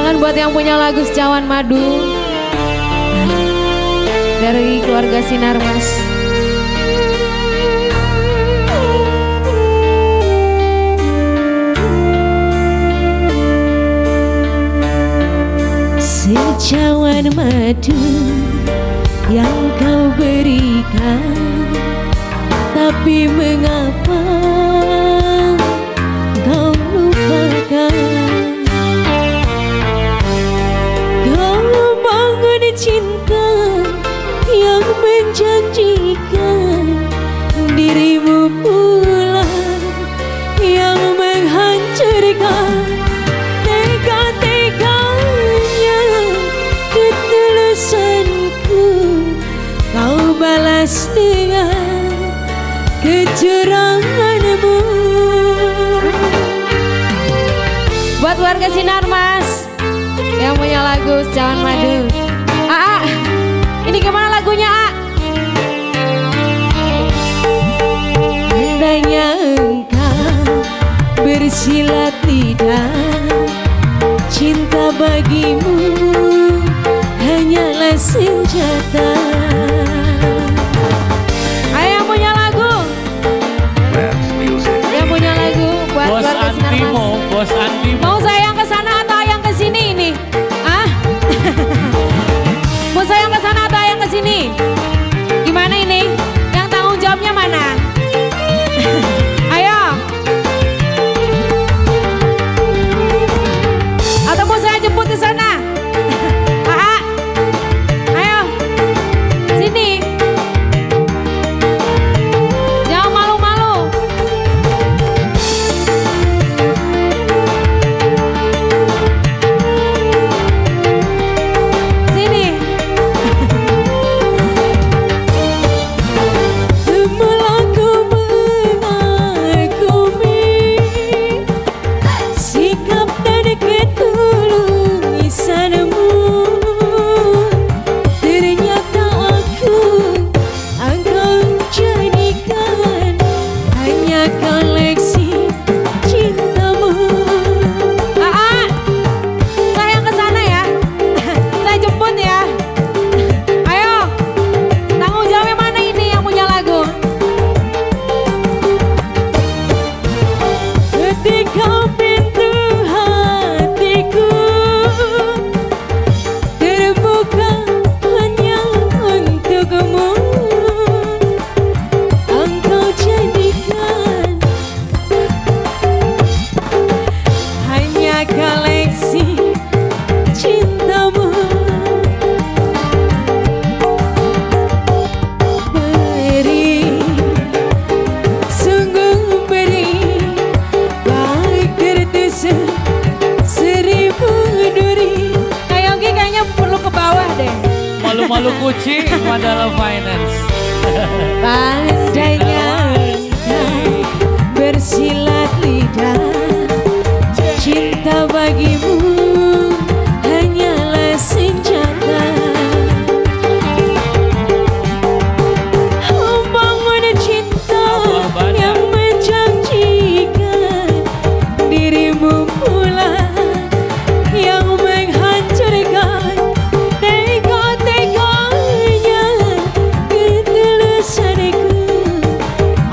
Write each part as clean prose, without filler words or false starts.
Spesialan buat yang punya lagu Secawan Madu dari keluarga Sinarmas. Secawan madu yang kau berikan, tapi mengapa kau lupakan? Kau bangun cinta yang menjanjikan, dirimu pula yang menghancurkan. Tega-teganya ketulusanku kau balas dengan kecuranganmu. Buat warga Sinarmas yang punya lagu Secawan Madu. Aa, ini gimana lagunya, A? Andainya engkau bersilat lidah, cinta bagimu hanyalah senjata. Ayo yang punya lagu. Yang punya lagu buat Bos warga Antimo, Sinarmas. Bos Antimo. Mau saya yang ke sana atau yang ke sini ini? Ah? Mau saya yang ke sana atau yang ke sini? Gimana ini? Yang tanggung jawabnya mana? Ayo. Atau mau saya jemput di sana? Ah, ayo. Sini. Jangan malu-malu. Sini. Semula ku mengagumi sikap dan ketulusanmu, ternyata engkau jadikan hanya koleksi cintamu. Saya yang ke sana ya. Saya jemput ya. Ayo. Tanggung jawabnya mana ini yang punya lagu? Ketika pintu hatiku terbuka hanya untukmu, engkau jadikan hanya koleksi cintamu. Beri, sungguh beri, baik tertusuk 1000 duri. Kak Yogi kayaknya perlu ke bawah deh. Malu-malu kucing, Mandala Finance. Pandainya engkau bersilat lidah, cinta bagimu hanyalah senjata. Bangun cinta yang menjanjikan, dirimu pula yang menghancurkan. Tega-teganya ketulusanku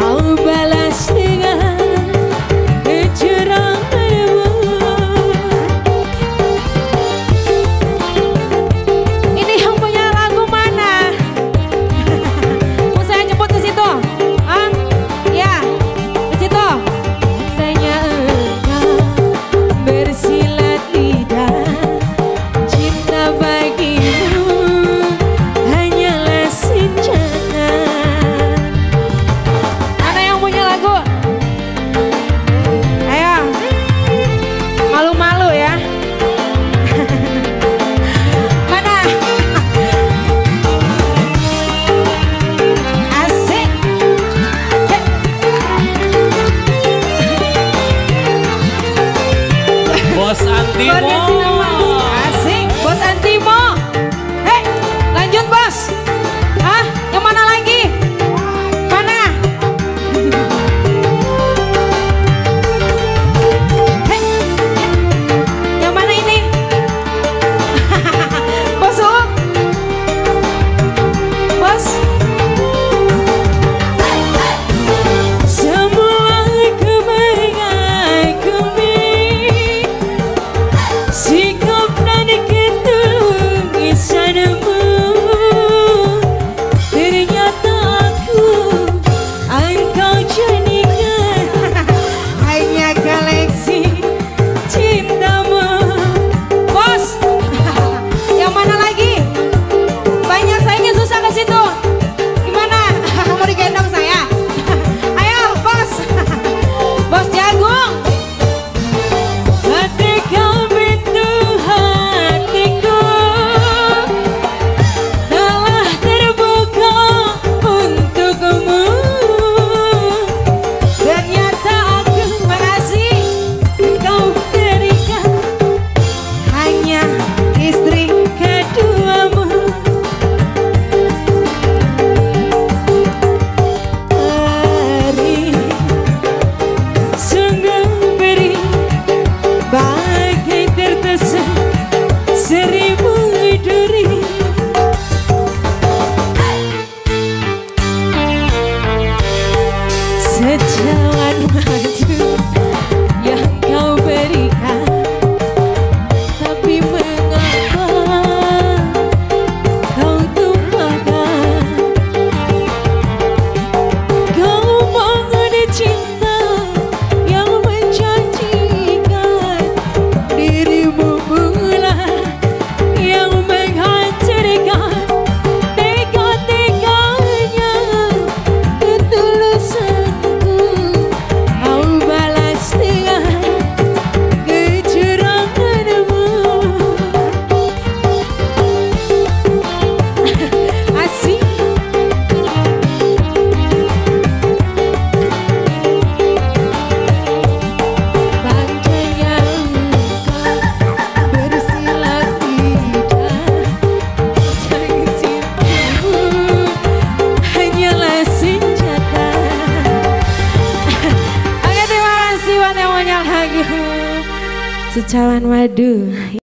Secawan madu.